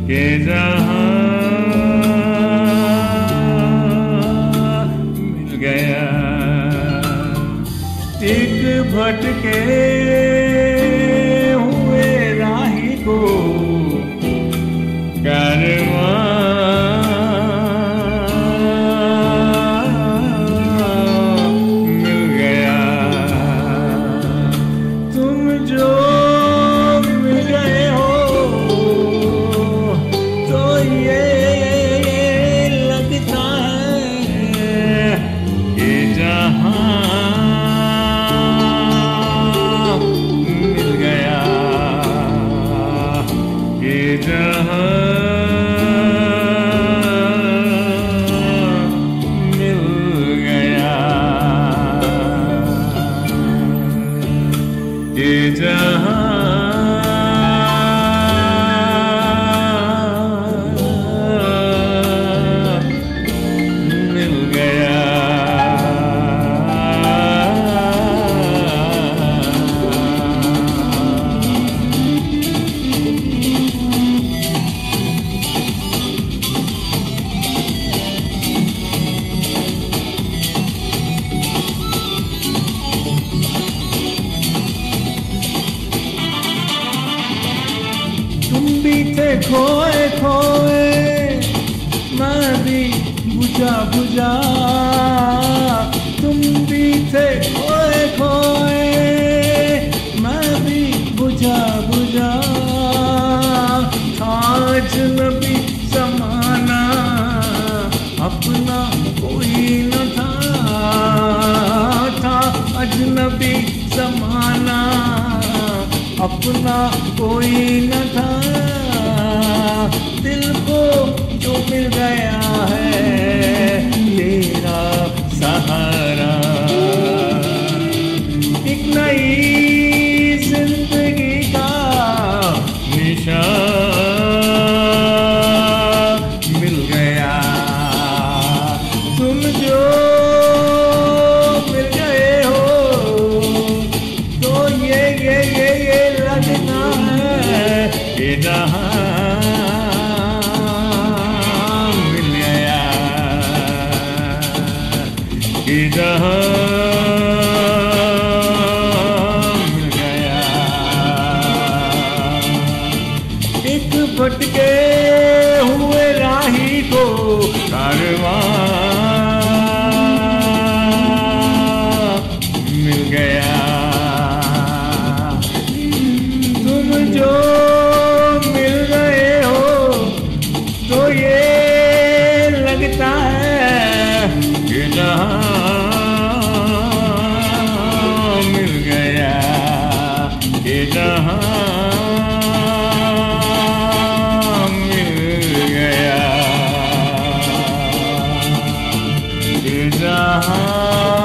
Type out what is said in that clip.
के जहां मिल गया। एक भटके हुए राही को कारवां मिल गया। तुम जो मिल गए हो तो ये लगता है कि जहां मिल गया, कि जहां ये जहां मिल गया। तुम भी थे खोए खोए, मैं भी बुझा बुझा। तुम भी थे खोए खोए, मैं भी बुझा बुझा। था अजनबी ज़माना, अपना कोई न था। था अजनबी ज़माना, अपना कोई न था। दिल को जो मिल गया है तेरा सहारा, एक नई जिंदगी का निशान मिल गया। तुम जो मिल गए हो तो ये लगना है कि जहां मिल गया, कि जहां मिल गया। एक भटके हुए राही को कारवां मिल गया। तुम जो मिल गए हो तो ये लगता है कि जहां मिल गया, कि जहां मिल गया, कि जहां